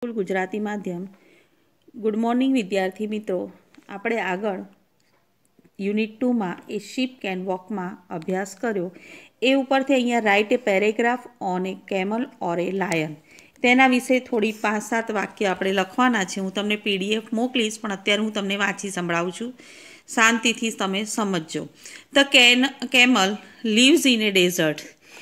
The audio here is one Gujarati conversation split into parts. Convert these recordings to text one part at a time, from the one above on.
ગુજરાતી માધ્યમ. ગુડ મોર્નિંગ વિદ્યાર્થી મિત્રો. આપણે આગળ યુનિટ 2માં એ શીપ કેન વોકમાં અભ્યાસ કર્યો. એ ઉપરથી અહીંયા write a paragraph on a camel or a lion, તેના વિશે થોડી 5-7 વાક્ય આપણે લખવાના છે. હું તમને PDF મોકલીશ, પણ અત્યારે હું તમને વાંચી સંભળાવું છું. શાંતિથી તમે સમજજો. The camel lives in a desert.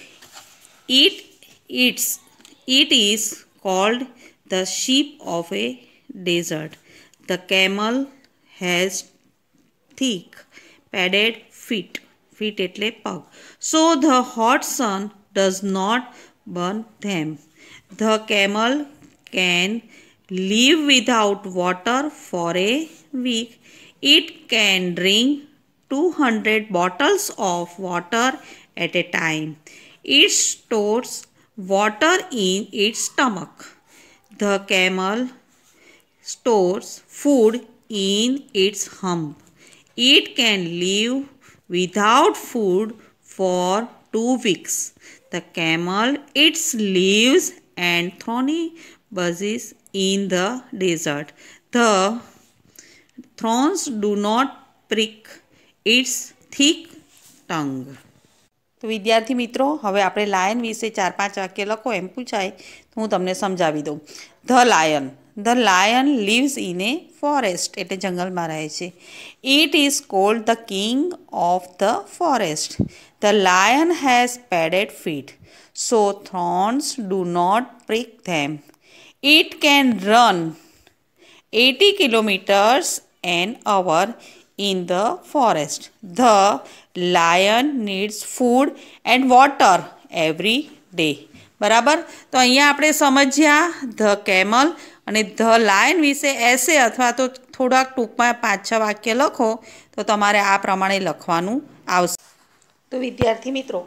It is called the sheep of a desert. The camel has thick, padded feet. Feet એટલે પગ. So the hot sun does not burn them. The camel can live without water for a week. It can drink 200 bottles of water at a time. It stores water in its stomach. The camel stores food in its hump. It can live without food for 2 weeks. The camel eats leaves and thorny bushes in the desert. The thorns do not prick its thick tongue. તો વિદ્યાર્થી મિત્રો, હવે આપણે લાયન વિશે 4-5 વાક્ય લખો એમ પૂછાય તો હું તમને સમજાવી દઉં. The lion lives in a forest, એટલે જંગલમાં રહે છે. It is called the king of the forest. The lion has padded feet, so thorns do not prick them. It can run 80 kilometers an hour in the forest. The lion needs food and water every day. બરાબર. તો અહીંયા આપણે સમજ્યા ધ કેમલ અને ધ લાયન વિશે એસે અથવા તો થોડાક ટૂંકમાં 5-6 વાક્ય લખો તો તમારે આ પ્રમાણે લખવાનું આવશે. તો વિદ્યાર્થી મિત્રો,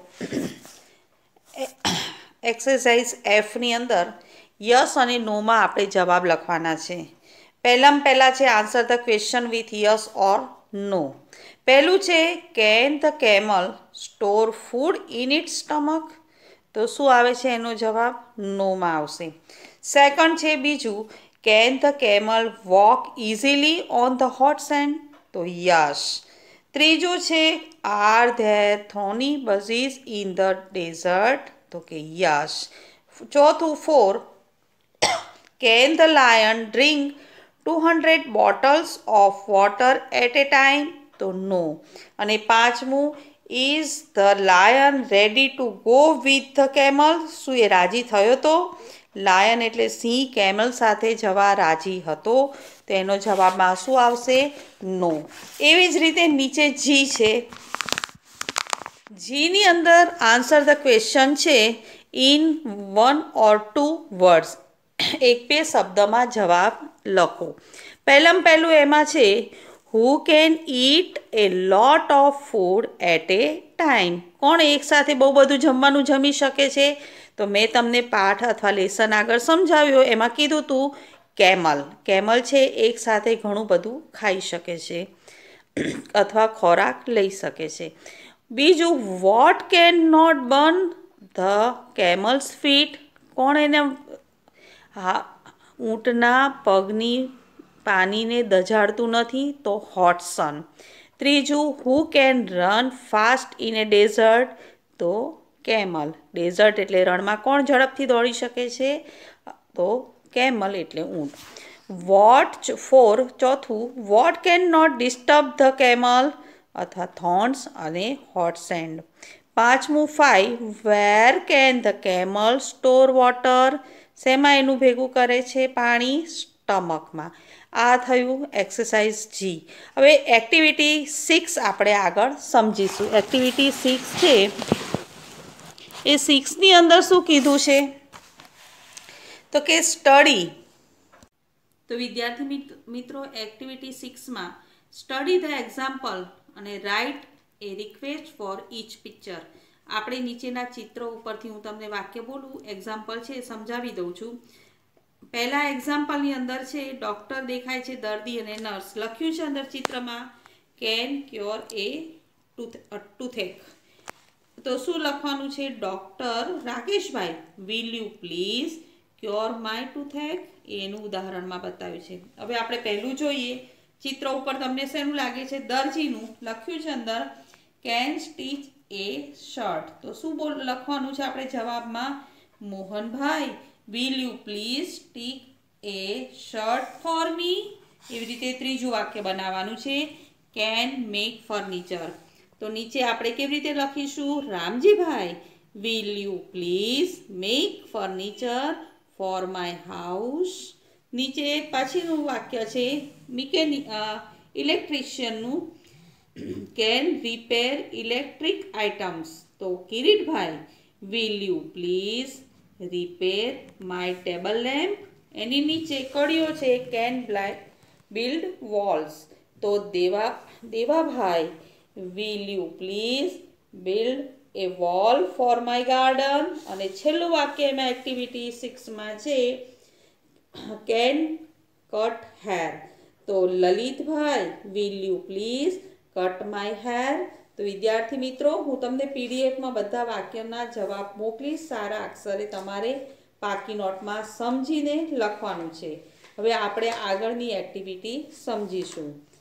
એક્સરસાઇઝ Fની અંદર યસ અને નોમાં આપણે જવાબ લખવાના છે. પહેલાં છે answer the question with yes or no. પહેલું છે can the camel store food in its stomach, તો શું આવે છે એનો જવાબ? નોમાં આવશે. સેકન્ડ છે બીજું, can the camel walk easily on the hot sand, તો યસ. ત્રીજું છે are there thorny bushes in the desert, તો કે યસ. ચોથું 4, can the lion drink 200 bottles of water at a time, તો નો. અને પાંચમું, is the lion ready to go with the camel, શું એ રાજી થયો તો? લાયન એટલે સિંહ કેમલ સાથે જવા રાજી હતો, તો એનો જવાબમાં શું આવશે? નો. એવી જ રીતે નીચે જી છે. જીની અંદર આન્સર ધ ક્વેશ્ચન છે ઇન 1 or 2 words. 1-2 શબ્દમાં જવાબ લખો. પહેલું એમાં છે who can eat a lot of food at a time. કોણ એકસાથે બહુ બધું જમવાનું જમી શકે છે? તો મેં તમને પાઠ અથવા લેસન આગળ સમજાવ્યો, એમાં કીધું હતું કેમલ છે એકસાથે ઘણું બધું ખાઈ શકે છે અથવા ખોરાક લઈ શકે છે. બીજું, what can not burn the camel's feet. કોણ એને ઊંટના પગની પાણીને દઝાડતું નથી? તો હોટ સન. ત્રીજું, who can run fast in a desert? તો કેમલ. ડેઝર્ટ એટલે રણમાં કોણ ઝડપથી દોડી શકે છે? તો કેમલ એટલે ઊંટ. ચોથું, what can not disturb the camel અથવા થોર્ન્સ અને હોટ સેન્ડ. પાંચમું 5, where can the camel store water? શેમાં એનું ભેગું કરે છે પાણી? સ્ટમકમાં. આ થયું એક્સરસાઇઝ જી. હવે એક્ટિવિટી 6 આપણે આગળ સમજીશું. એક્ટિવિટી 6 છે એ 6ની અંદર શું કીધું છે? તો કે સ્ટડી. તો વિદ્યાર્થી મિત્રો, એક્ટિવિટી 6માં સ્ટડી ધ એક્ઝામ્પલ અને write a request for each picture. આપણે નીચેના ચિત્રો ઉપરથી હું તમને વાક્ય બોલું, એક્ઝામ્પલ છે એ સમજાવી દઉં છું. પહેલા એક્ઝામ્પલની અંદર છે ડૉક્ટર દેખાય છે, દર્દી અને નર્સ. લખ્યું છે અંદર ચિત્રમાં કેન ક્યોર એ ટૂથેક. તો શું લખવાનું છે? Doctor Rakeshbhai, will you please cure my toothache એનું ઉદાહરણમાં બતાવ્યું છે. હવે આપણે પહેલું જોઈએ. ચિત્ર ઉપર તમને શેનું લાગે છે? દરજીનું લખ્યું છે અંદર કેન સ્ટીચ એ શર્ટ. તો શું લખવાનું છે આપણે જવાબમાં? Mohanbhai, will you please stitch a shirt for me? એવી રીતે ત્રીજું વાક્ય બનાવવાનું છે કેન મેક ફર્નિચર. તો નીચે આપણે કેવી રીતે લખીશું? Ramjibhai, will you please make furniture for my house? નીચે પછીનું વાક્ય છે ઇલેક્ટ્રિશિયનનું કેન રિપેર ઇલેક્ટ્રિક આઇટમ્સ. તો Kiritbhai, will you please repair my table lamp? એની નીચે કડીઓ છે કેન બિલ્ડ વોલ્સ. તો Devabhai, will you please build a wall for my garden? અને છેલ્લું વાક્ય એમાં એક્ટિવિટી 6માં છે કેન કટ હેર. તો Lalitbhai, will you please cut my hair? તો વિદ્યાર્થી મિત્રો, હું તમને પીડીએફમાં બધા વાક્યના જવાબ મોકલીશ. સારા અક્ષરે તમારે પાકી નોટમાં સમજીને લખવાનું છે. હવે આપણે આગળની એક્ટિવિટી સમજીશું.